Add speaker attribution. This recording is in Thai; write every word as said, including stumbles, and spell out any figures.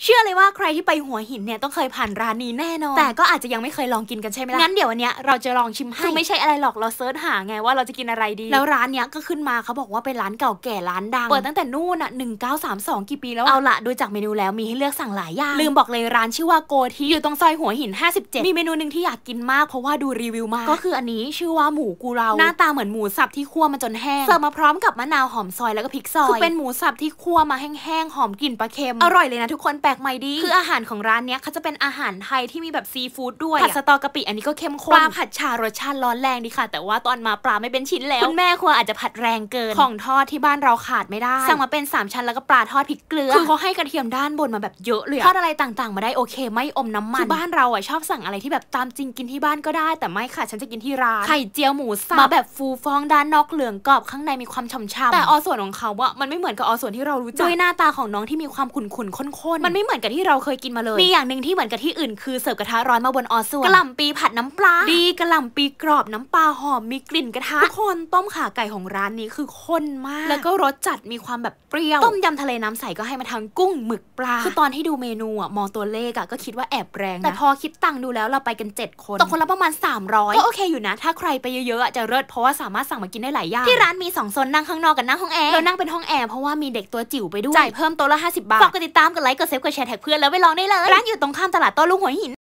Speaker 1: เชื่อเลยว่าใครที่ไปหัวหินเนี่ยต้องเคยผ่านร้านนี้แน่นอนแต่ก็อาจจะยังไม่เคยลองกินกันใช่ไหมล่ะงั้นเดี๋ยววันนี้เราจะลองชิมให้คือไม่ใช่อะไรหรอกเราเซิร์ชหาไงว่าเราจะกินอะไรดีแล้วร้านเนี้ยก็ขึ้นมาเขาบอกว่าเป็นร้านเก่าแก่ร้านดังเปิดตั้งแต่นู่นอ่ะหนึ่งเก้าสามสองกี่ปีแล้วเอาละดูจากเมนูแล้วมีให้เลือกสั่งหลายอย่างลืมบอกเลยร้านชื่อว่าโกทีอยู่ตรงซอยหัวหินห้าสิบเจ็ดมีเมนูนึงที่อยากกินมากเพราะว่าดูรีวิวมาก็คืออันนี้ชื่อว่าหมูกูเราหน้าตาเหมือนหมูสับที่คั่วมาจนแห้งเสิร์ฟมาพร้อมกับมะนาวหอมซอยแล้วก็พริกซอยคือเป็นหมูสับที่คั่วมาแห้งๆหอมกลิ่นปลาเค็มอร่อยเลยนะทุกคนแปลกใหม่ดีคืออาหารของร้านเนี้ยเขาจะเป็นอาหารไทยที่มีแบบซีฟู้ดด้วยผัดสตอกะปิอันนี้ก็เข้มข้นปลาผัดชารสชาติร้อนแรงดีค่ะแต่ว่าตอนมาปลาไม่เป็นชิ้นแล้วคุณแม่ครัวอาจจะผัดแรงเกินของทอดที่บ้านเราขาดไม่ได้สั่งมาเป็นสามชั้นแล้วก็ปลาทอดพริกเกลือคือเขาให้กระเทียมด้านบนมาแบบเยอะเลยทอดอะไรต่างๆมาได้โอเคไม่อมน้ำมันคือบ้านเราอ่ะชอบสั่งอะไรที่แบบตามจริงกินที่บ้านก็ได้แต่ไม่ค่ะฉันจะกินที่ร้านไข่เจียวหมูสับมาแบบฟูฟองด้านนอกเหลืองกรอบข้างในมีความฉ่ำๆแต่อส่วนของเขาอ่ะมันไม่เหมือนกับอส่วนที่เรารู้จักด้วยหน้าตาของน้องที่มีความขุ่นๆข้นๆมันไม่เหมือนกับที่เราเคยกินมาเลยมีอย่างหนึ่งที่เหมือนกับที่อื่นคือเสิร์ฟกระทะร้อนมาบนอส่วนกะหล่ำปีผัดน้ำปลาดีกะหล่ำปีกรอบน้ำปลาหอมมีกลิ่นกระทะทุกคนต้มข่าไก่ของร้านนี้คือข้นมากแล้วก็รสจัดมีความแบบเปรี้ยวต้มยำทะเลน้ำใสก็ให้มาทั้งกุ้งหมึกปลาคือตอนที่ดูเมนูอ่ะมองตัวเลขอ่ะก็คิดว่าแอบแรงนะแต่พอคิดตังค์ดูแล้วเราไปกันเจ็ดคนตกคนละประมาณสามร้อยก็โอเคอยู่นะถ้าใครไปเยอะๆจะเลิศเพราะว่าสามารถสั่งมากินได้หลายอย่างที่ร้านมีสองโซนนั่งข้างนอกกับนั่งห้องแอร์เรานั่งเป็นห้องแอร์เพราะว่ามีเด็กตัวจิ๋วไปด้วยจ่ายเพิ่มโต๊ะละห้าสิบบาทฝากกดติดตามกดไลค์กดเซฟกดแชร์แท็กเพื่อนแล้วไปลองได้เลยร้านอยู่ตรงข้ามตลาดโต้รุ่งหัวหิน